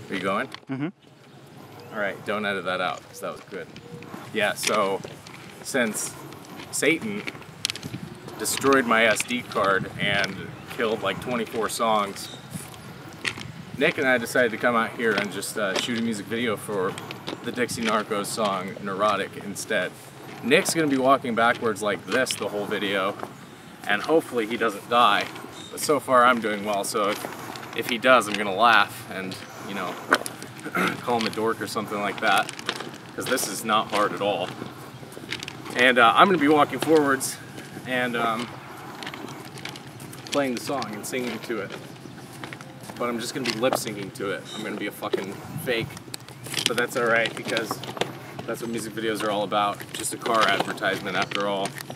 Are you going? Mm-hmm. All right, don't edit that out, because that was good. Yeah, so since Satan destroyed my SD card and killed like 24 songs, Nick and I decided to come out here and just shoot a music video for the Dixie Narcos song Neurotic instead. Nick's going to be walking backwards like this the whole video, and hopefully he doesn't die. But so far I'm doing well, so if he does, I'm going to laugh and, you know, call him a dork or something like that, because this is not hard at all. And I'm going to be walking forwards and playing the song and singing to it. But I'm just going to be lip syncing to it. I'm going to be a fucking fake. But that's alright, because that's what music videos are all about. Just a car advertisement after all.